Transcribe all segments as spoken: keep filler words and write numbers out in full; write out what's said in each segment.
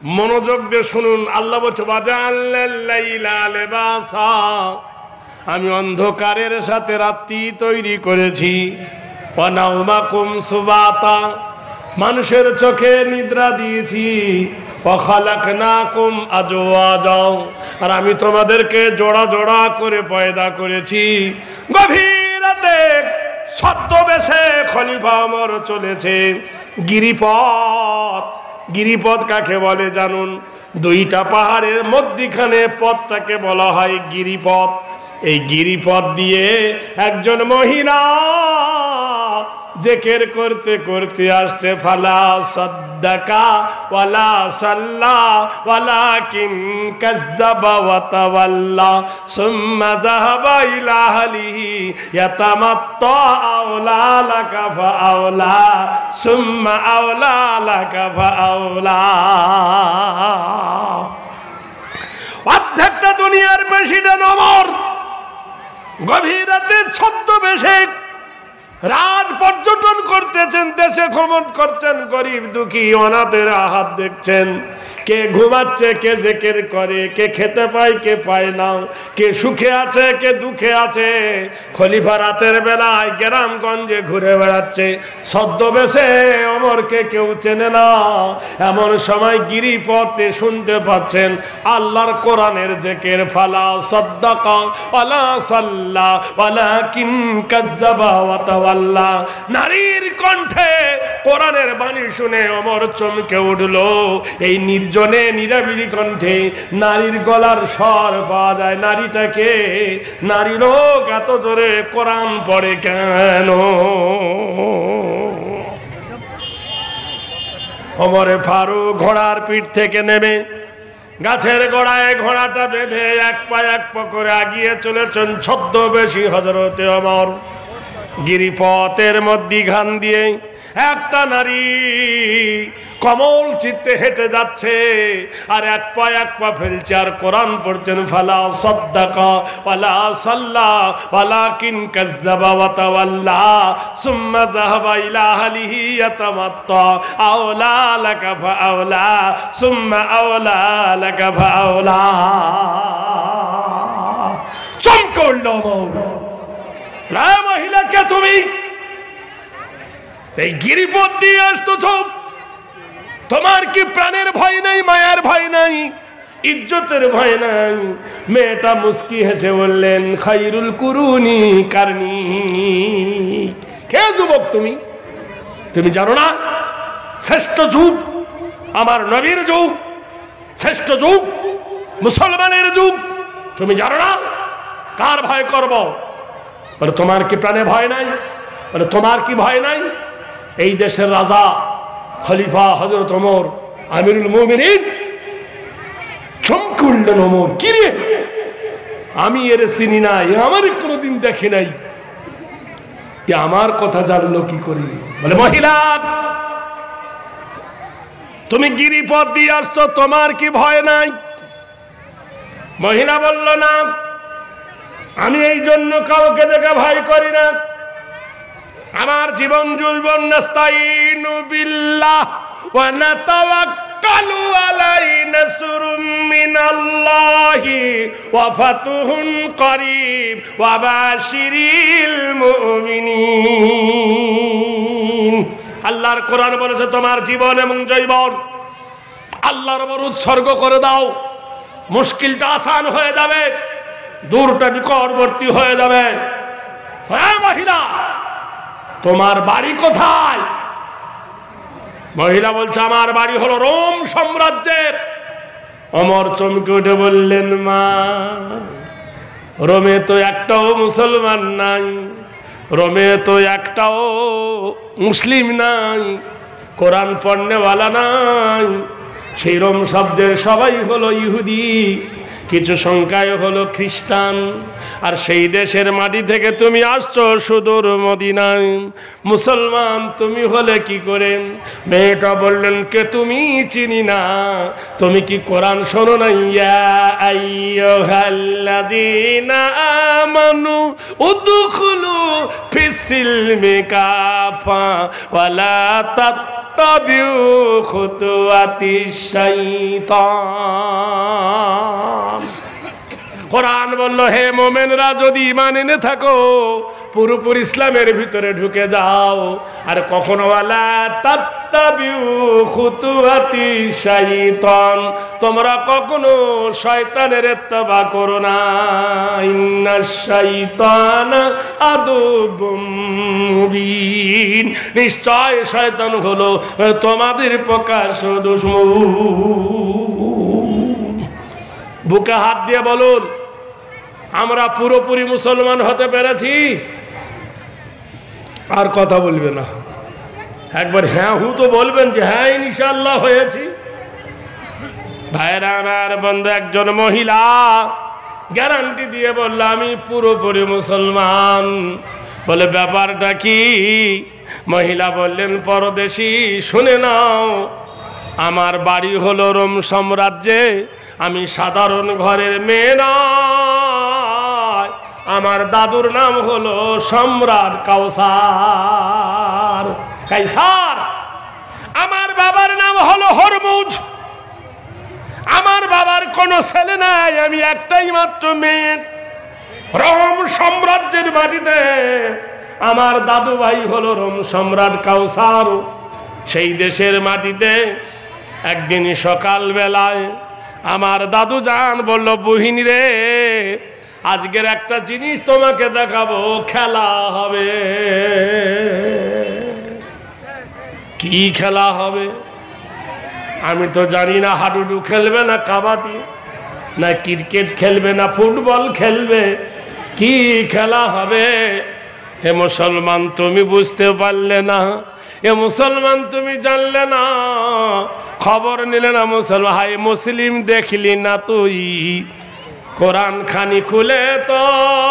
মনোযোগ দিয়ে শুনুন। আল্লাহ বলছে ওয়াজআলনাল লাইলা লিবাসা, আমি অন্ধকারের সাথে রাত্রি তৈরি করেছি। ওয়া নাওমাকুম সুবাতা, মানুষের চোখে নিদ্রা দিয়েছি। ওয়া খালাকনাকুম আজওয়াজা, আর আমি তোমাদেরকে জোড়া জোড়া করে পয়দা করেছি। গভীর রাতে ছদ্মবেশে খলিফা ওমর চলেছে গিরিপথ। গিরিপথ কাকে বলে জানুন? দুইটা পাহাড়ের মধ্যখানে পথটাকে বলা হয় গিরিপথ। এই গিরিপথ দিয়ে একজন মহিলা জিকির করতে করতে আসছে। ফালা সাদ্দাকা ওয়ালা সাল্লা ওয়ালাকিন কাযযাবা ওয়া তাওয়াল্লা সুম্মা যাহাবা ইলা আহলিহি ইয়াতামাত্তা আওলা লাকা ফাআওলা সুম্মা আওলা লাকা ফাআওলা। অর্ধেকটা দুনিয়ার প্রেসিডেন্ট ওমর গভীর রাতে ছদ্মবেশে রাজ পর্যটন করতেছেন, দেশে ভ্রমণ করছেন, গরিব দুঃখী অনাথেরা হাত দেখছেন। কে ঘুমাচ্ছে, কে জিকির করে, কে খেতে পায়, কে পায় না, কে সুখে আছে, কে দুঃখে আছে। খলিফা রাতের বেলায় গ্রামগঞ্জে ঘুরে বেড়াচ্ছে ছদ্মবেশে। ওমরকে কেউ চেনে না। এমন সময় গিরিপথে শুনতে পাচ্ছেন আল্লাহর কোরআনের জিকির। ফালা সাদ্দাকা ওয়ালা সাল্লা ওয়ালাকিন কাযযাবা ওয়া তাওয়াল্লা। নারীর কণ্ঠে কোরআনের বাণী শুনে ওমর চমকে উঠল। এই নির্জনে নিরাবিলি কণ্ঠে নারীর গলার স্বর পাওয়া যায়। নারীটাকে, নারী লোক এত জোরে কোরআন পড়ে কেন? ওমরে ফারুক ঘোড়ার পিঠ থেকে নেমে গাছের গোড়ায় ঘোড়াটা বেঁধে এক পা এক পা করে আগিয়ে চলেছেন ছদ্মবেশী হযরতে ওমর। গিরিপথের মধ্যিখান দিয়ে একটা নারী কমল চিত্তে হেঁটে যাচ্ছে, আর এক পা এক পা ফেলছে আর কোরআন পড়ছেন। ফালা সাদ্দাকা ওয়ালা সাল্লা ওয়ালাকিন কাযযাবা ওয়া তাওয়াল্লা সুম্মা যাহাবা ইলা আহলিহি ইয়াতামাত্তা আওলা লাকা ফাআওলা সুম্মা আওলা লাকা ফাআওলা। চমকে উঠল ওমর। মহিলা কে তুমি? এই গিরিপথ দিয়ে আসতেছ, তোমার কি প্রাণের ভয় নাই, মায়ার ভয় নাই, ইজ্জতের ভয় নাই? মেয়েটা মুস্কি হেসে বললেন খায়রুল কুরুনি কারনি। কে যুবক তুমি? তুমি জানো না শ্রেষ্ঠ যুগ আমার নবীর যুগ, শ্রেষ্ঠ যুগ মুসলমানের যুগ। তুমি জানো না কার ভয় করব? বলে তোমার কি প্রাণে ভয় নাই? বলে তোমার কি ভয় নাই? এই দেশের রাজা খলিফা হযরত ওমর আমিরুল মুমিনিন। চমকে উঠলেন ওমর। কি রে, আমি এর চিনি না, এ আমার কোনোদিন দেখি নাই, এ আমার কথা জানলো কি করে? বলে মহিলা তুমি গিরিপথ দিয়ে আসছো, তোমার কি ভয় নাই? মহিলা বলল না, আমি এই জন্য কাউকে দেখে ভয় করি না। আমার জীবন যৌবন নাস্তাইনু বিল্লাহ ওয়া নাতাওয়াক্কালু আলাইহি নাসরুম মিনাল্লাহি ওয়া ফাতুহুন করিব ওয়া বাশিরিল মুমিনিন। আল্লাহর কোরআন বলেছে তোমার জীবন এবং যৌবন আল্লাহর উপর উৎসর্গ করে দাও, মুশকিলটা আসান হয়ে যাবে, দূরটা নিকটবর্তী হয়ে যাবে। হ্যাঁ মহিলা, তোমার বাড়ি কোথায়? মহিলা বলছে আমার বাড়ি হলো রোম সাম্রাজ্যের। ওমর চমকে উঠে বললেন মা, রোমে তো একটাও মুসলমান নাই, রোমে তো একটাও মুসলিম নাই, কোরআন পড়নেওয়ালা নাই। সেই রোম শব্দের সবাই হলো ইহুদি, কিছু সংখ্যায় হলো খ্রিস্টান। আর সেই দেশের মাটি থেকে তুমি আসছো সুদূর মদিনায়, মুসলমান তুমি হলে কি করে? মেয়েটা বললেন কে তুমি? চিনি না। তুমি কি কোরআন শোনো না? ইয়া আইয়ুহাল্লাযীনা আমানু উদখুলু ফিস সিলমি কাফা ওয়ালা তাত তাত্তাবিউ খুতুওয়াতিশ শাইতান। কোরআন বলল, হে মোমেনরা, যদি ঈমান এনে থাকো পুরোপুরি ইসলামের ভিতরে ঢুকে যাও, আর কখনো ওয়ালা তাত্তাবিউ খুতুওয়াতিশ শাইতান, তোমরা কখনো শয়তানের ইত্তেবা করো না। ইন্নাশ শাইতানা আদুবুম মুবিন, নিশ্চয় শয়তান হলো তোমাদের প্রকাশ্য দুশমন। বুকে হাত দিয়ে বলুন, আমরা পুরোপুরি মুসলমান হতে পেরেছি? আর কথা বলবে না, একবার হ্যাঁ হু তো বলবেন যে হ্যাঁ ইনশাআল্লাহ হয়েছি। ভাইরা আমার বন্ধু, একজন মহিলা গ্যারান্টি দিয়ে বলল আমি পুরোপুরি মুসলমান। বলে ব্যাপারটা কি? মহিলা বললেন, পরদেশি শুনে নাও, আমার বাড়ি হলো রোম সাম্রাজ্যে, আমি সাধারণ ঘরের মেয়ে নয়, আমার দাদুর নাম হলো সম্রাট কাউসার কাইসার, আমার বাবার নাম হলো হরমুজ, আমার বাবার কোনো ছেলে নাই, আমি একটাই মাত্র মেয়ে। রোম সাম্রাজ্যের মাটিতে আমার দাদু ভাই হলো রোম সম্রাট কাউসার। সেই দেশের মাটিতে একদিন সকাল বেলায় আমার দাদু জান বলল, বহিন রে, আজকের একটা জিনিস তোমাকে দেখাবো, খেলা হবে। কি খেলা হবে? আমি তো জানি না, হাডুডু খেলবে না কাবাডি, না ক্রিকেট খেলবে, না ফুটবল খেলবে, কি খেলা হবে? হে মুসলমান, তুমি বুঝতে পারলে না? এ মুসলমান, তুমি জানলে না? খবর নিলে না মুসলমান? হাই মুসলিম দেখলি না তুই? কোরআন খানি খুলে তো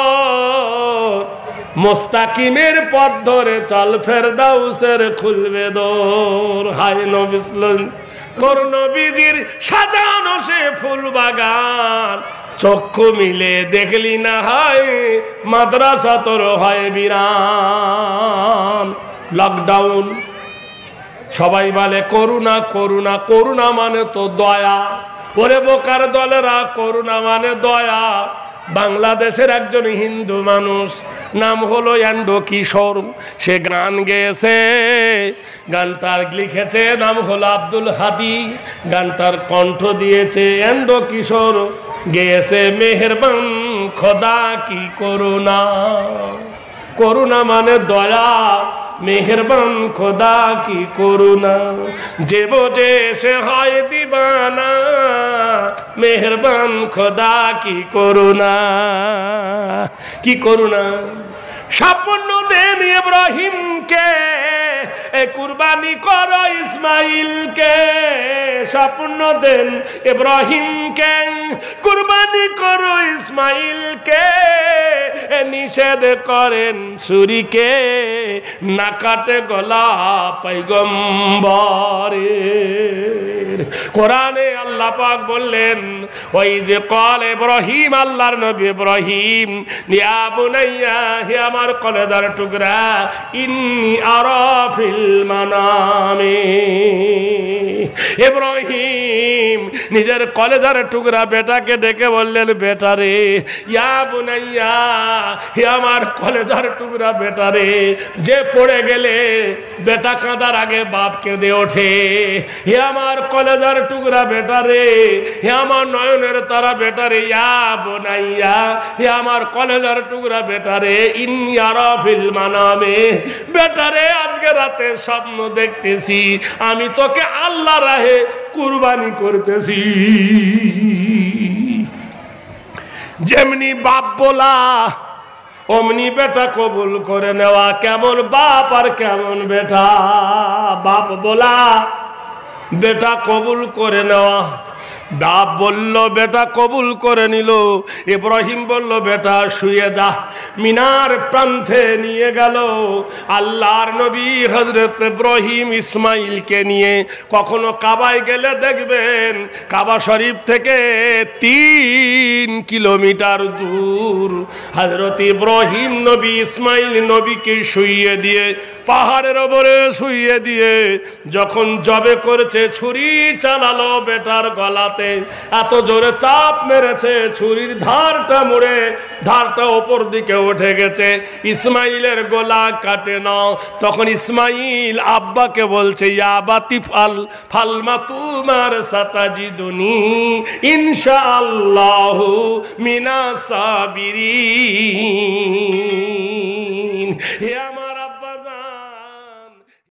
মুস্তাকিমের পথ ধরে চল, ফেরদাউসের খুলবে দোর। হাই নবী তোর নবীজির সাজানো সে ফুল বাগান, চক্ষু মিলে দেখলি না হয় মাদ্রাসা তোর হয় বিরান। লকডাউন, সবাই বলে করুণা করুণা, করুণা মানে তো দয়া। ওরে বোকার দলেরা, করুণা মানে দয়া। বাংলাদেশের একজন হিন্দু মানুষ, নাম হলো এন্ডো কিশোর, সে গান গেয়েছে, গানটার লিখেছে নাম হলো আব্দুল হাদি, গানটার কণ্ঠ দিয়েছে এন্ডো কিশোর, গেয়েছে মেহেরবান খোদা কি করুণা। করুণা মানে দয়া, মেহেরবান খোদা কি করুণা, যে বোঝে সে হয় দিবানা, মেহেরবান খোদা কি করুণা। কি করুণা! স্বপ্ন দেন ইব্রাহিমকে, এ কুরবানি করো ইসমাইলকে। স্বপ্ন দেন ইব্রাহিমকে, কুরবানি করো ইসমাইলকে। নিষেধ করেন ছুরিকে, না কাটে গলা পয়গম্বরের। কোরআনে আল্লাহ পাক বললেন, ওই যে কল ইব্রাহিম, আল্লাহর নবী ইব্রাহিম, ইয়া বুনাইয়া, হে আমার কলেজার টুকরা, ইন্নী আরা ফিল মানামে। ইব্রাহিম নিজের কলেজার টুকরা বেটাকে ডেকে বললেন, বেটা রে, ইয়া বুনাইয়া, হে আমার কলেজার টুকরা বেটা রে, যে পড়ে গেলে বেটা কাঁদার আগে বাপ কেঁদে ওঠে। হে আমার কলেজার টুকরা বেটা রে, হে আমার নয়নের তারা বেটা রে, ইয়া বুনাইয়া, হে আমার কলেজার টুকরা বেটা রে, ইন্নী আরা ফিল মানামে। বেটা রে, আজকে রাতে স্বপ্ন দেখতেছি আমি তোকে আল্লাহ রাহে কুরবানি করতেছি। যেমনি বাপ বলা অমনি বেটা কবুল করে নেওয়া। কেমন বাপ আর কেমন বেটা! বাপ বলা বেটা কবুল করে নেওয়া। বাপ বলল বেটা কবুল করে নিল। ইব্রাহিম বলল বেটা শুয়ে যা। মিনার প্রান্তে নিয়ে গেল। আল্লাহর নবী হযরত ইব্রাহিম ইসমাইলকে নিয়ে, কখনো কাবায় গেলে দেখবেন কাবা শরীফ থেকে তিন কিলোমিটার দূর হযরত ইব্রাহিম নবী ইসমাইল নবীকে শুইয়ে দিয়ে, পাহাড়ের ওপরে শুইয়ে দিয়ে যখন জবে করেছে, ছুরি চালালো বেটার গলাতে, এত জোরে চাপ মেরেছে ছুরির ধারটা মুড়ে ধারটা ওপর দিকে উঠে গেছে, ইসমাইলের গলা কাটে না। তখন ইসমাইল আব্বাকে বলছে ইয়া বাতি ফাল ফালমা তুমার সাতাজিদুনি ইনশাআল্লাহু মিনাস সাবিরিন।